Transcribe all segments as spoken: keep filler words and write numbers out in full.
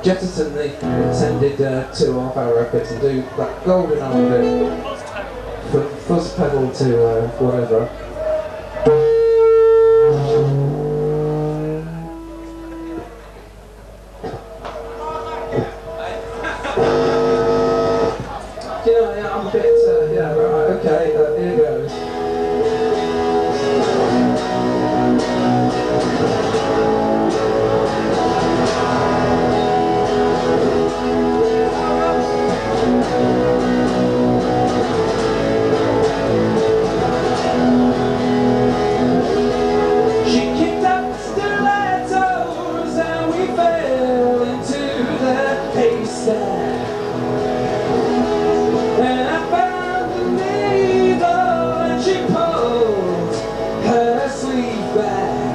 jettison the intended uh, two half-hour records and do that golden hour bit from fuzz pedal to uh, whatever. Do you know, yeah, I'm a bit, uh, yeah, right, okay, uh, here goes. And I found the needle and she pulled her sleeve back.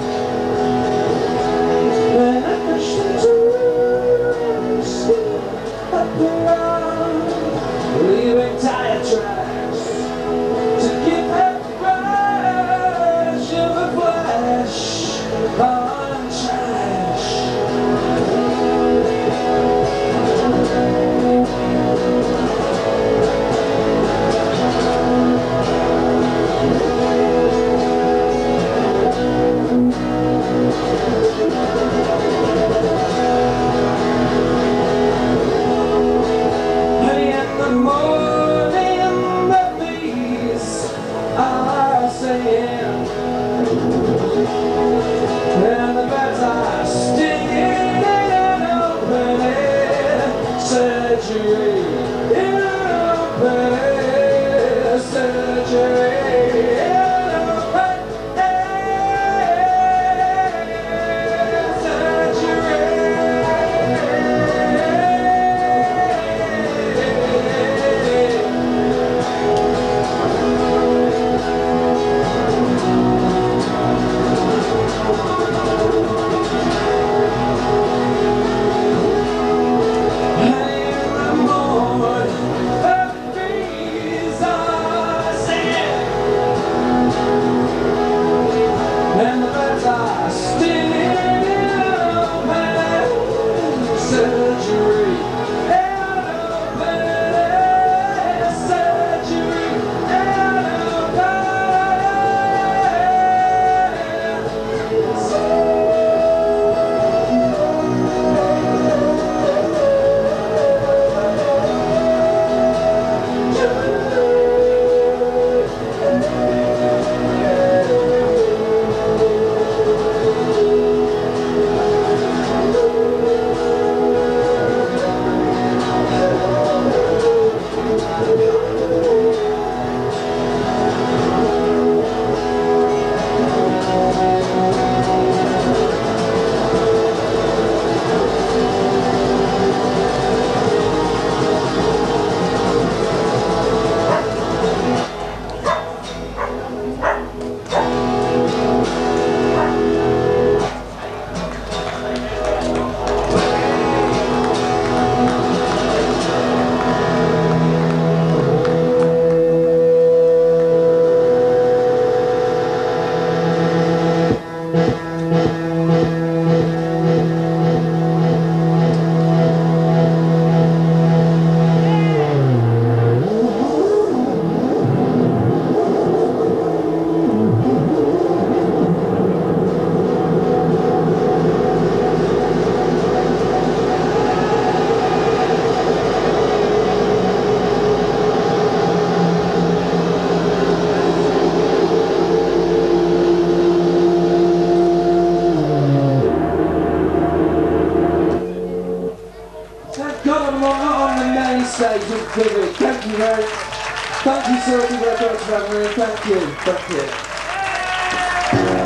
And I pushed into the up around, leaving tire tracks to give that rush of a flash on trash. And the birds are stinging in an open air surgery, in an open air surgery, in an open air surgery. And the birds are stinging in an open surgery, in an open surgery, in an Stage of Hewick. Thank you very much. Thank you, Sylvie, very much for having me. Thank you. Thank you.